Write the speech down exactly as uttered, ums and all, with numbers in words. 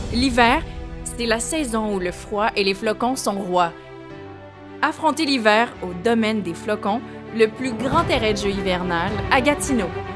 L'hiver, c'est la saison où le froid et les flocons sont rois. Affrontez l'hiver au domaine des flocons, le plus grand terrain de jeu hivernal à Gatineau.